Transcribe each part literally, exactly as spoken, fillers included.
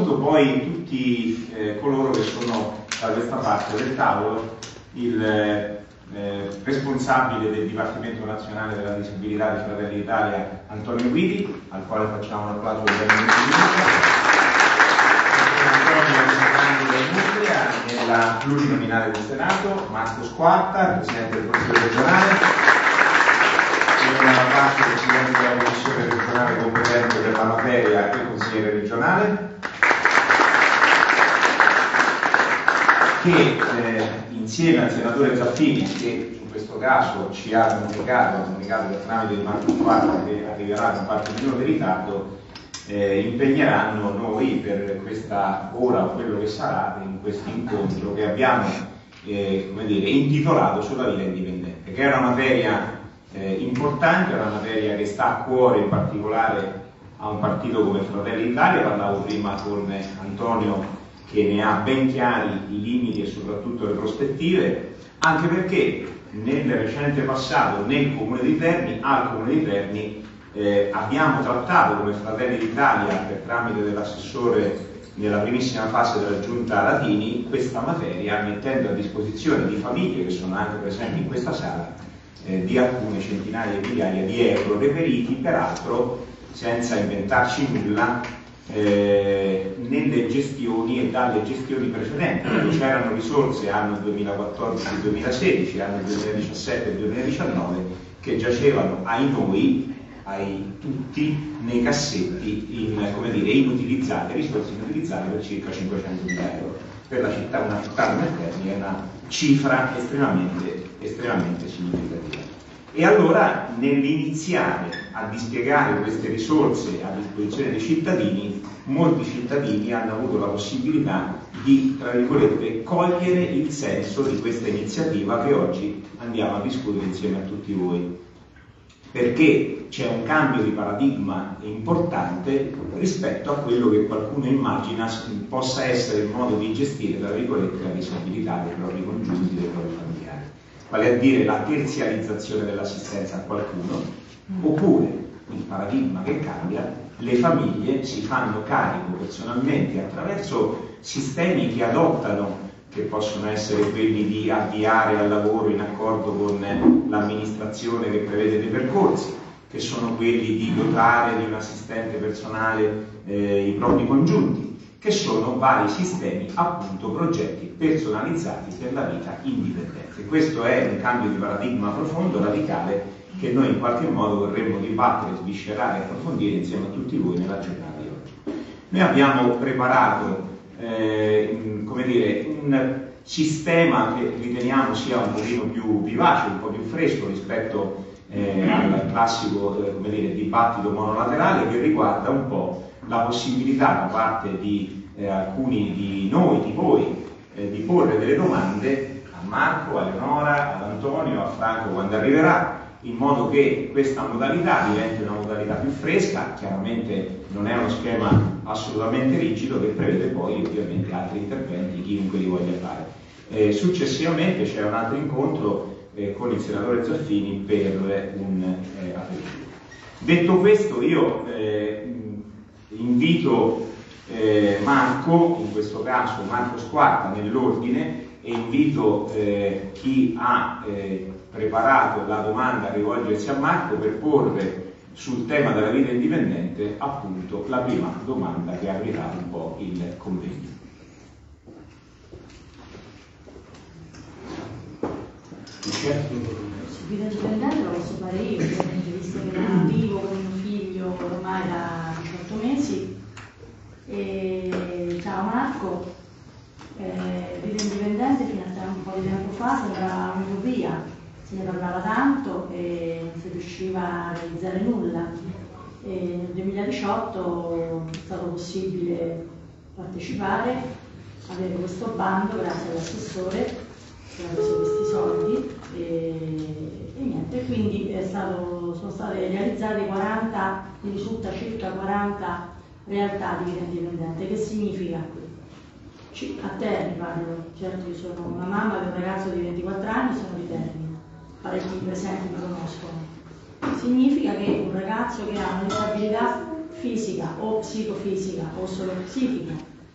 conto poi tutti eh, coloro che sono da questa parte del tavolo, il eh, responsabile del Dipartimento Nazionale della Disabilità di Fratelli d'Italia Antonio Guidi, al quale facciamo un applauso per nella plurinominale del Senato, Marco Squarta, Presidente del Consiglio regionale, Eleonora Bacci, Presidente della Commissione regionale competente per la materia e consigliere regionale, che eh, insieme al senatore Zaffini, che in questo caso ci ha comunicato, ha comunicato per tramite di Marco Squarta, che arriverà con qualche minuto di ritardo, Eh, impegneranno noi per questa ora o quello che sarà in questo incontro che abbiamo eh, come dire, intitolato sulla vita indipendente, che è una materia eh, importante, è una materia che sta a cuore in particolare a un partito come Fratelli d'Italia. Parlavo prima con Antonio che ne ha ben chiari i limiti e soprattutto le prospettive, anche perché nel recente passato nel Comune di Terni, al Comune di Terni, Eh, abbiamo trattato come Fratelli d'Italia, per tramite dell'assessore nella primissima fase della giunta Latini, questa materia, mettendo a disposizione di famiglie che sono anche presenti in questa sala eh, di alcune centinaia di migliaia di euro reperiti, peraltro senza inventarci nulla, eh, nelle gestioni e dalle gestioni precedenti. C'erano risorse anno duemilaquattordici duemilasedici, anno duemiladiciassette e duemiladiciannove che giacevano ai noi, ai tutti, nei cassetti in, come dire, inutilizzate, risorse inutilizzate per circa cinquecentomila euro. Per la città, una città come Terni è una cifra estremamente, estremamente significativa. E allora nell'iniziare a dispiegare queste risorse a disposizione dei cittadini, molti cittadini hanno avuto la possibilità di, tra virgolette, cogliere il senso di questa iniziativa che oggi andiamo a discutere insieme a tutti voi, perché c'è un cambio di paradigma importante rispetto a quello che qualcuno immagina possa essere il modo di gestire, tra virgolette, la disabilità dei propri congiunti, dei propri familiari, vale a dire la terziarizzazione dell'assistenza a qualcuno, oppure il paradigma che cambia, le famiglie si fanno carico personalmente attraverso sistemi che adottano, che possono essere quelli di avviare al lavoro in accordo con l'amministrazione che prevede dei percorsi, che sono quelli di dotare di un assistente personale eh, i propri congiunti, che sono vari sistemi, appunto progetti personalizzati per la vita indipendente. Questo è un cambio di paradigma profondo, radicale, che noi in qualche modo vorremmo dibattere, sviscerare e approfondire insieme a tutti voi nella giornata di oggi. Noi abbiamo preparato Eh, come dire, un sistema che riteniamo sia un pochino più vivace, un po' più fresco rispetto eh, al classico eh, come dire, dibattito monolaterale, che riguarda un po' la possibilità da parte di eh, alcuni di noi, di voi, eh, di porre delle domande a Marco, a Eleonora, ad Antonio, a Franco quando arriverà, in modo che questa modalità diventi una modalità più fresca. Chiaramente non è uno schema assolutamente rigido, che prevede poi ovviamente altri interventi, chiunque li voglia fare. Eh, successivamente c'è un altro incontro eh, con il senatore Zaffini per un eh, aperitivo. Detto questo, io eh, invito eh, Marco, in questo caso Marco Squarta nell'ordine, e invito eh, chi ha eh, preparato la domanda a rivolgersi a Marco per porre sul tema della vita indipendente appunto la prima domanda che aprirà un po' il convegno. Vita indipendente lo posso fare io, visto che non vivo con mio figlio ormai da diciotto mesi. E ciao Marco, eh, vita indipendente fino a un po' di tempo fa sembrava un'utopia, se ne parlava tanto e non si riusciva a realizzare nulla. E nel duemiladiciotto è stato possibile partecipare, avere questo bando grazie all'assessore che ha preso questi soldi e, e niente, quindi è stato, sono state realizzate quaranta, mi risulta circa quaranta realtà di vita indipendente. Che significa? A Terni parlo, certo io sono una mamma di un ragazzo di ventiquattro anni, sono di Terni, parecchi presenti mi conoscono. Significa che un ragazzo che ha una disabilità fisica o psicofisica o solo psichica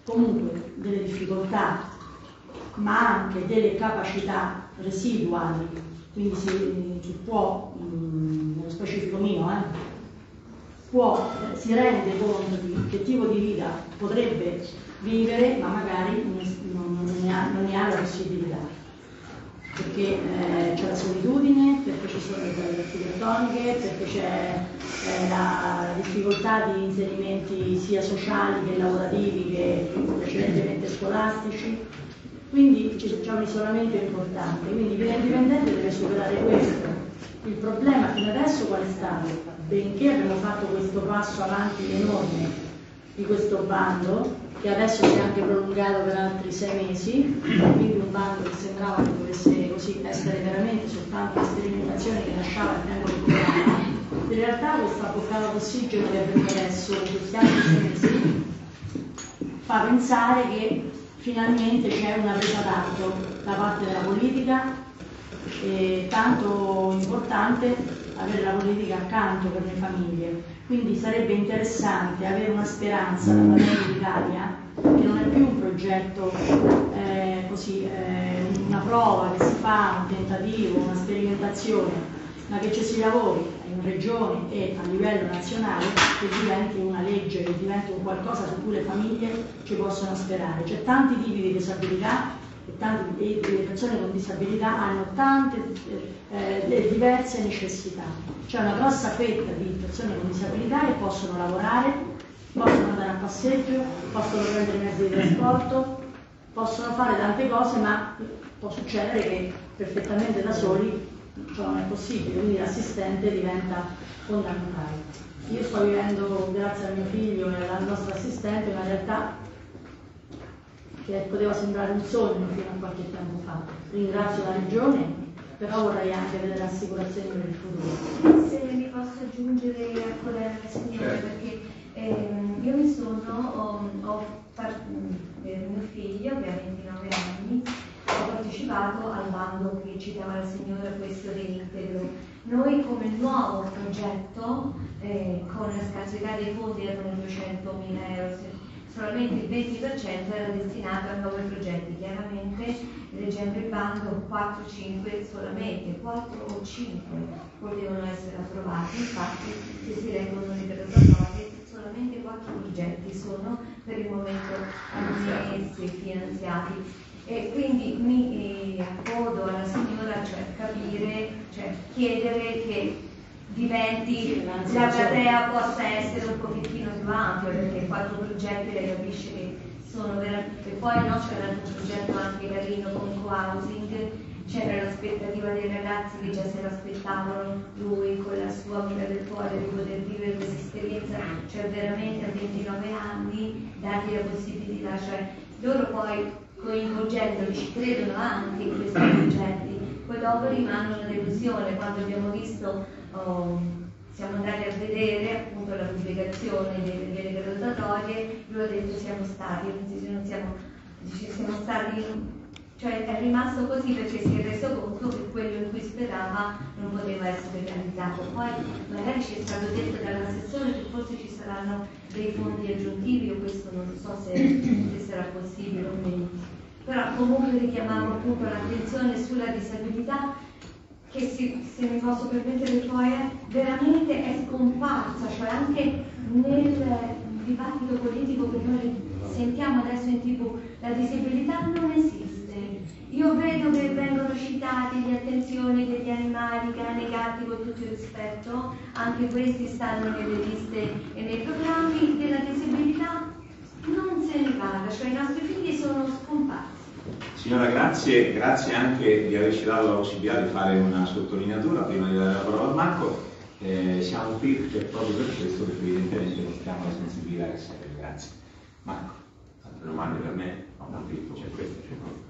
comunque delle difficoltà, ma anche delle capacità residuali, quindi si, si può, mh, nello specifico mio, eh, può, eh, si rende conto di che tipo di vita potrebbe vivere, ma magari non, non, ne, ha, non ne ha la possibilità, perché eh, c'è la solitudine, perché ci sono le terapie architettoniche, perché c'è eh, la, la difficoltà di inserimenti sia sociali che lavorativi che precedentemente scolastici, quindi c'è un isolamento importante, quindi il indipendente deve superare questo. Il problema fino adesso qual è stato? Benché abbiamo fatto questo passo avanti enorme di questo bando, che adesso si è anche prolungato per altri sei mesi, quindi un bando che sembrava che dovesse così essere veramente soltanto una sperimentazione che lasciava il tempo che durava. In realtà questa boccata d'ossigeno che abbiamo adesso in questi altri sei mesi fa pensare che finalmente c'è una presa d'atto da parte della politica, e tanto importante avere la politica accanto per le famiglie. Quindi sarebbe interessante avere una speranza da Fratelli d'Italia, che non è più un progetto eh, così, eh, una prova che si fa, un tentativo, una sperimentazione, ma che ci si lavori in regione e a livello nazionale, che diventi una legge, che diventi un qualcosa su cui le famiglie ci possono sperare. C'è tanti tipi di disabilità e tante le persone con disabilità hanno tante eh, diverse necessità. C'è una grossa fetta di persone con disabilità che possono lavorare, possono andare a passeggio, possono prendere mezzi di trasporto, possono fare tante cose, ma può succedere che perfettamente da soli ciò non è possibile, quindi l'assistente diventa fondamentale. Io sto vivendo, grazie al mio figlio e alla nostra assistente, una realtà che poteva sembrare un sogno fino a qualche tempo fa. Ringrazio la Regione, però vorrei anche delle rassicurazioni per il futuro. Se mi posso aggiungere a quella della signora, perché ehm, io mi sono, ho, ho per mio figlio che ha ventinove anni, ho partecipato al bando che citava la signora, questo dell'integro. Noi come nuovo progetto, eh, con la scarsità dei fondi erano duecentomila euro, solamente il venti per cento era destinato a nuovi progetti. Chiaramente, leggendo il bando, quattro cinque solamente, quattro o cinque potevano essere approvati. Infatti, se si leggono le graduatorie, solamente quattro progetti sono per il momento ammessi e finanziati. E quindi mi eh, accodo alla signora, cioè capire, cioè chiedere che diventi, la platea possa essere un pochettino più ampia, perché quattro progetti lei capisce che sono veramente. E poi no, c'era un altro progetto anche carino con co-housing, c'era l'aspettativa dei ragazzi che già se l'aspettavano, lui con la sua amica del cuore di poter vivere questa esperienza, cioè veramente a ventinove anni dargli la possibilità, cioè loro poi coinvolgendoli ci credono anche in questi progetti, poi dopo rimane una delusione. Quando abbiamo visto, oh, siamo andati a vedere appunto la pubblicazione delle, delle graduatorie, lui ha detto siamo stati, non siamo, dice, siamo stati, cioè è rimasto così perché si è reso conto che quello in cui sperava non poteva essere realizzato. Poi magari ci è stato detto dall'assessore che forse ci saranno dei fondi aggiuntivi, io questo non so se, se sarà possibile o meno. Però comunque richiamavo appunto l'attenzione sulla disabilità, che si, se mi posso permettere poi è, veramente è scomparsa, cioè anche nel dibattito politico che noi sentiamo adesso in tv, la disabilità non esiste. Io vedo che vengono citati le attenzioni degli animali, cani, gatti, con tutto il rispetto, anche questi stanno nelle liste e nei programmi. Della disabilità non se ne parla, cioè i nostri figli sono scomparsi. Signora, grazie, grazie anche di averci dato la possibilità di fare una sottolineatura prima di dare la parola a Marco. Eh, siamo qui proprio per questo, perché evidentemente mostriamo la sensibilità che serve. Grazie. Marco. Altre domande per me? No, c'è questo, c'è questo.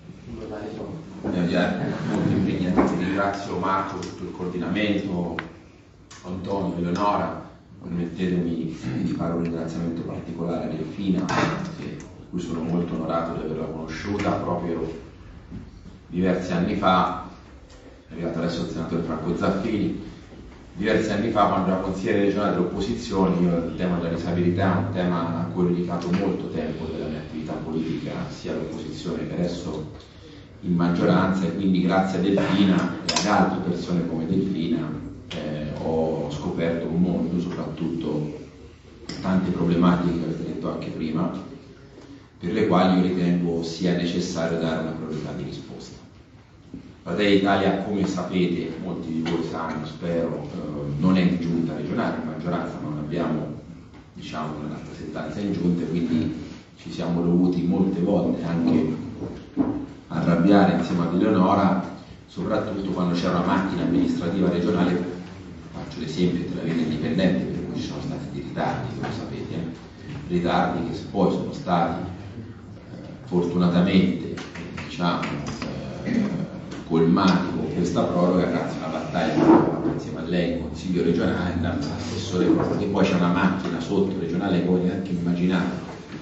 Molto impegnativo. Ringrazio Marco per tutto il coordinamento, Antonio, Eleonora. Permettetemi di fare un ringraziamento particolare a Delfina, per cui sono molto onorato di averla conosciuta proprio diversi anni fa. È arrivato adesso il senatore Franco Zaffini. diversi anni fa, quando ero consigliere regionale dell'opposizione, io il tema della disabilità è un tema a cui ho dedicato molto tempo della mia attività politica, sia all'opposizione che adesso in maggioranza, e quindi grazie a Delfina e ad altre persone come Delfina eh, ho scoperto un mondo, soprattutto tante problematiche che avete detto anche prima, per le quali io ritengo sia necessario dare una priorità di risposta. Fratelli d'Italia, come sapete, molti di voi sanno, spero, eh, non è in giunta regionale, in maggioranza non abbiamo, diciamo, una rappresentanza in giunta, quindi ci siamo dovuti molte volte anche arrabbiare insieme ad Eleonora, soprattutto quando c'era una macchina amministrativa regionale. Faccio l'esempio della vita indipendente, per cui ci sono stati dei ritardi, come sapete, eh? ritardi che poi sono stati eh, fortunatamente, diciamo, eh, colmati con questa proroga grazie a una battaglia insieme a lei in Consiglio regionale, all'assessore, perché poi c'è una macchina sotto regionale che voi neanche immaginate,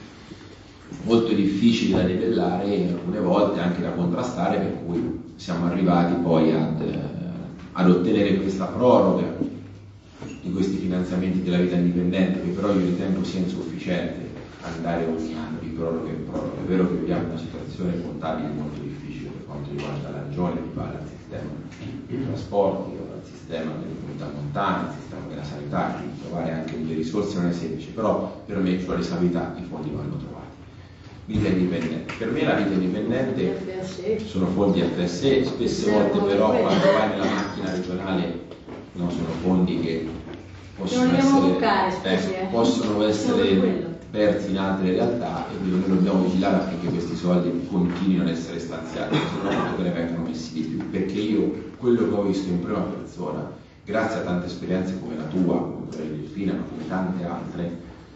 molto difficile da debellare e alcune volte anche da contrastare, per cui siamo arrivati poi ad, eh, ad ottenere questa proroga di questi finanziamenti della vita indipendente, che però io ritengo sia insufficiente andare ogni anno di proroga in proroga. È vero che abbiamo una situazione contabile molto difficile per quanto riguarda la regione, che va dal sistema dei trasporti, al sistema delle comunità montane, al sistema della sanità, quindi trovare anche delle risorse non è semplice, però per me sulla disabilità i fondi vanno trovati. Vita indipendente. Per me la vita indipendente sono fondi F S E, spesse volte però quando vai nella macchina regionale no, sono fondi che possono essere, eh, possono essere persi in altre realtà, e quindi noi dobbiamo vigilare affinché questi soldi continuino ad essere stanziati, soprattutto che ne vengano messi di più, perché io quello che ho visto in prima persona, grazie a tante esperienze come la tua, come quella di Delfina, ma come tante altre,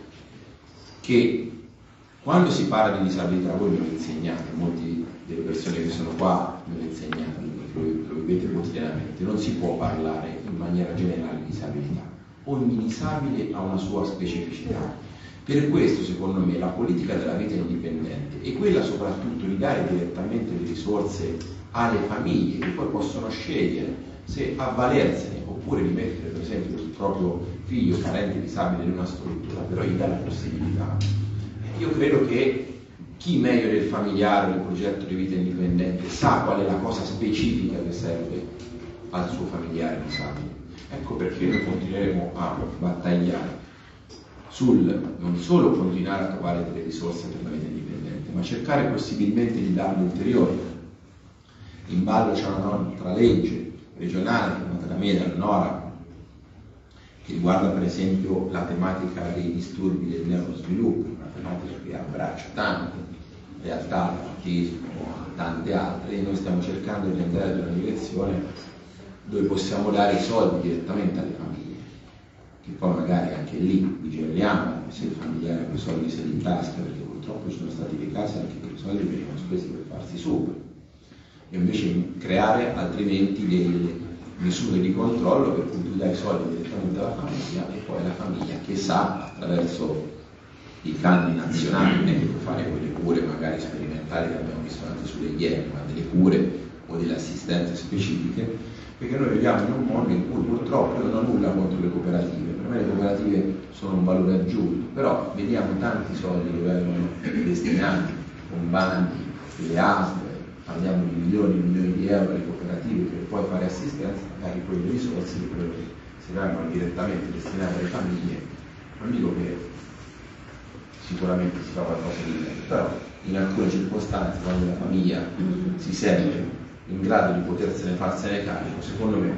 che quando si parla di disabilità, voi me lo insegnate, molte delle persone che sono qua me lo insegnate, lo, lo vivete quotidianamente, non si può parlare in maniera generale di disabilità, ogni disabile ha una sua specificità. Per questo, secondo me, la politica della vita indipendente è quella soprattutto di dare direttamente le risorse alle famiglie, che poi possono scegliere se avvalersene oppure di mettere per esempio il proprio figlio parente disabile in una struttura, però gli dà la possibilità. Io credo che chi meglio del familiare o del progetto di vita indipendente sa qual è la cosa specifica che serve al suo familiare disabile. Ecco perché noi continueremo a battagliare sul non solo continuare a trovare delle risorse per la vita indipendente, ma cercare possibilmente di darne ulteriori. In ballo c'è un'altra legge regionale, chiamata da me, da Eleonora, che riguarda per esempio la tematica dei disturbi del neurosviluppo, una tematica che abbraccia tante realtà, l'autismo, tante altre, e noi stiamo cercando di andare in una direzione dove possiamo dare i soldi direttamente alle famiglie, che poi magari anche lì vigileremo se il familiare ha quei soldi se li in tasca, perché purtroppo ci sono stati dei casi anche che i soldi venivano spesi per farsi super, e invece creare altrimenti delle misure di controllo per cui tu dai i soldi direttamente alla famiglia, e poi la famiglia che sa attraverso i canoni nazionali, non è che può fare quelle cure magari sperimentali che abbiamo visto anche sulle iene, ma delle cure o delle assistenze specifiche, perché noi viviamo in un mondo in cui purtroppo io non ho nulla contro le cooperative, per me le cooperative sono un valore aggiunto, però vediamo tanti soldi che vengono destinati con bandi, delle altre, parliamo di milioni e milioni di euro alle cooperative per poi fare assistenza, magari poi le risorse che si vengono direttamente destinate alle famiglie. Non dico che sicuramente si fa qualcosa di meglio, però in alcune circostanze, quando la famiglia si sente in grado di potersene farsene carico, secondo me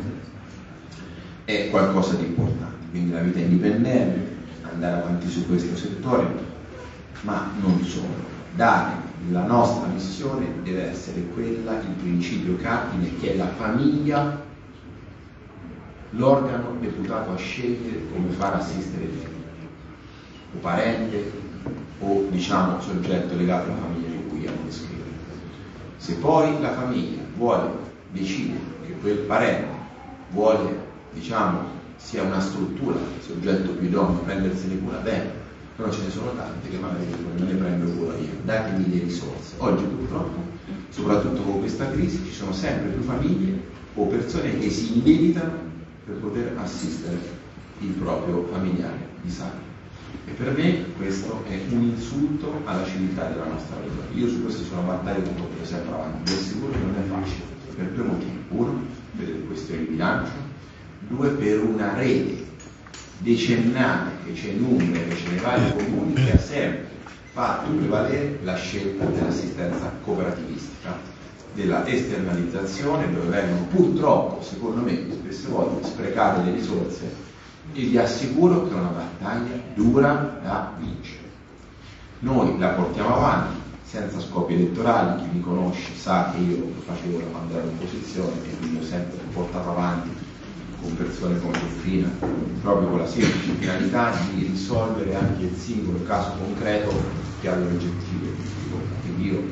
è qualcosa di importante. Quindi la vita indipendente, andare avanti su questo settore, ma non solo. Dare la nostra missione deve essere quella, il principio cardine, che è la famiglia, l'organo deputato a scegliere come far assistere il figlio, o parente, o diciamo soggetto legato alla famiglia di cui abbiamo descritto. Se poi la famiglia vuole decidere che quel parente vuole, diciamo, sia una struttura, il soggetto più idoneo a prendersene cura, bene, però ce ne sono tante che magari me ne prendo cura io, datemi le risorse. Oggi purtroppo, soprattutto con questa crisi, ci sono sempre più famiglie o persone che si indebitano per poter assistere il proprio familiare disabile. E per me questo è un insulto alla civiltà della nostra vita. Io su questo sono battaglia che porto sempre avanti, vi assicuro che non è facile, per due motivi. Uno, per le questioni di bilancio, due, per una rete decennale che c'è in Umbria, che c'è nei vari comuni, che ha sempre fatto prevalere la scelta dell'assistenza cooperativistica, della esternalizzazione, dove vengono purtroppo, secondo me, spesse volte sprecate le risorse, e vi assicuro che è una battaglia dura da vincere. Noi la portiamo avanti senza scopi elettorali, chi mi conosce sa che io lo facevo da quando ero in opposizione e quindi ho sempre portato avanti con persone come Delfina, proprio con la semplice finalità di risolvere anche il singolo caso concreto che ha delle oggettive difficoltà. Quindi io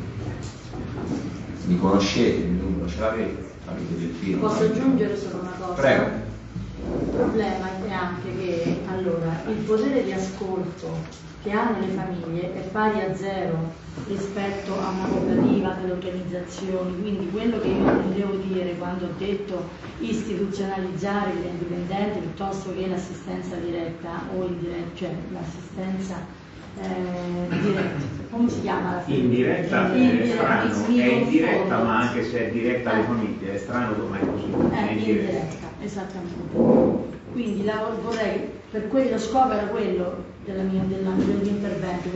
mi conoscete, il numero ce l'avete, tramite Delfino. Posso aggiungere solo una cosa? Prego. Il problema è anche che allora il potere di ascolto che hanno le famiglie è pari a zero rispetto a una cooperativa, delle organizzazioni, quindi quello che io devo dire quando ho detto istituzionalizzare gli indipendenti piuttosto che l'assistenza diretta o indiretta, cioè l'assistenza eh, diretta, come si chiama la fine? Indiretta è Indiretta, strano, mi è indiretta confondo. ma anche se è diretta alle Eh. famiglie, è strano come è così. Eh, è indiretta. indiretta, esattamente. Quindi la, vorrei, per quello lo scopo era quello della mia, della, del mio intervento,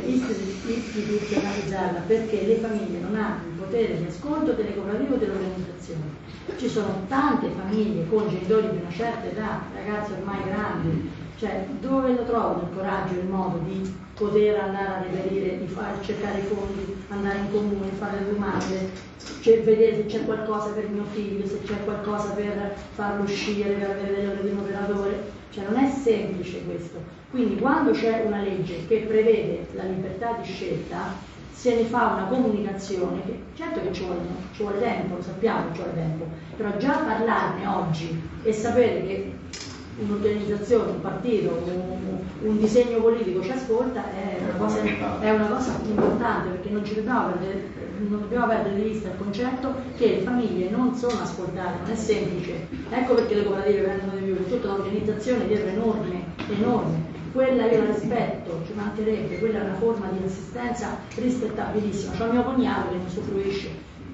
istituzionalizzarla, perché le famiglie non hanno il potere di ascolto delle cooperative o delle organizzazioni. Ci sono tante famiglie con genitori di una certa età, ragazzi ormai grandi, cioè dove lo trovano il coraggio e il modo di poter andare a reperire, di far, cercare i fondi, andare in comune, fare le domande, cioè vedere se c'è qualcosa per mio figlio, se c'è qualcosa per farlo uscire, per avere delle ore di un operatore, cioè non è semplice questo. Quindi quando c'è una legge che prevede la libertà di scelta, se ne fa una comunicazione, che certo che ci vuole, ci vuole tempo, lo sappiamo, ci vuole tempo, però già parlarne oggi e sapere che un'organizzazione, un partito, un, un disegno politico ci ascolta è una, cosa, è una cosa importante, perché non ci dobbiamo perdere, non dobbiamo perdere di vista il concetto che le famiglie non sono ascoltate, non è semplice. Ecco perché le cooperative vengono di più, è tutta un'organizzazione dietro enorme, enorme. Quella io la rispetto, ci mancherebbe, quella è una forma di assistenza rispettabilissima. C'ho mio cognato che ne usufruisce,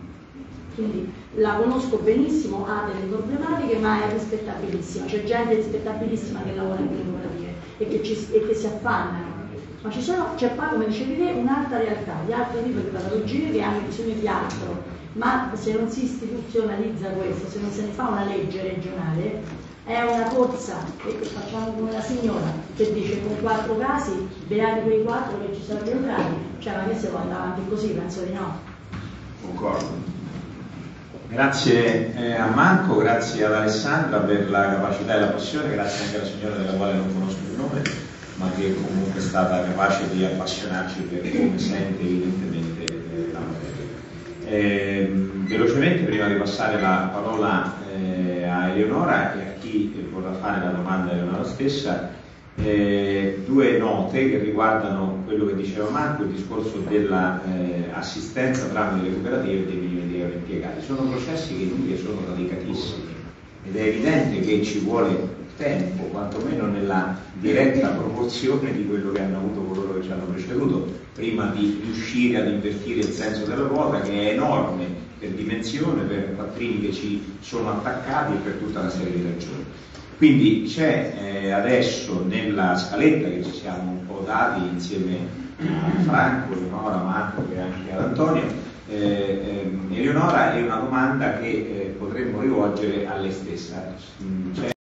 quindi la conosco benissimo, ha delle problematiche, ma è rispettabilissima. C'è gente rispettabilissima che lavora in quelle cooperative e che, ci, e che si affannano. Ma ci sono, c'è poi, come dicevi te, un'altra realtà, di altro tipo di patologie che hanno bisogno di altro, ma se non si istituzionalizza questo, se non se ne fa una legge regionale, è una corsa, e facciamo come la signora che dice con quattro casi, beati quei quattro che ci saranno entrati, cioè ma che se può andare avanti così? Penso di no. Concordo. Grazie eh, a Marco, grazie ad Alessandra per la capacità e la passione, grazie anche alla signora della quale non conosco il nome, ma che comunque è stata capace di appassionarci per come sente evidentemente eh, la materia. Eh, velocemente, prima di passare la parola eh, a Eleonora e a chi vorrà fare la domanda a Eleonora stessa, eh, due note che riguardano quello che diceva Marco, il discorso dell'assistenza eh, tramite le cooperative e dei milioni di euro impiegati. Sono processi che in Italia sono radicatissimi ed è evidente che ci vuole tempo, quantomeno nella diretta proporzione di quello che hanno avuto coloro che ci hanno preceduto, prima di riuscire ad invertire il senso della ruota, che è enorme per dimensione, per quattrini che ci sono attaccati e per tutta una serie di ragioni. Quindi c'è eh, adesso nella scaletta che ci siamo un po' dati insieme a Franco, Eleonora, Marco e anche ad Antonio, eh, eh, Eleonora, è una domanda che eh, potremmo rivolgere a lei stessa. C'è